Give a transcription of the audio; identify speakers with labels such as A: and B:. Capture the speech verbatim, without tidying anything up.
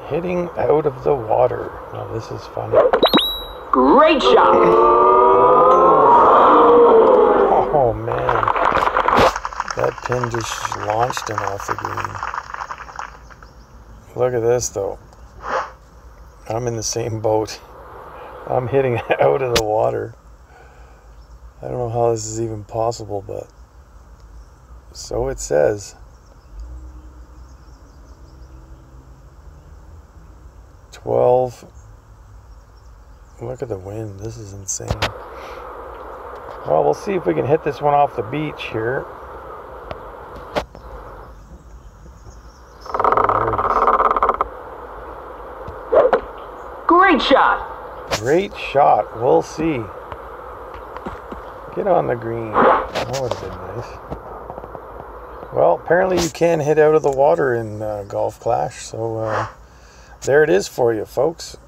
A: Hitting out of the water. Now this is funny.
B: Great shot!
A: Oh man. That pin just launched him off the green. Look at this though. I'm in the same boat. I'm hitting out of the water. I don't know how this is even possible, but so it says. twelve. Look at the wind. This is insane. Well, we'll see if we can hit this one off the beach here.
B: Great shot!
A: Great shot. We'll see. Get on the green. That would have been nice. Well, apparently you can hit out of the water in uh, Golf Clash, so uh, there it is for you, folks.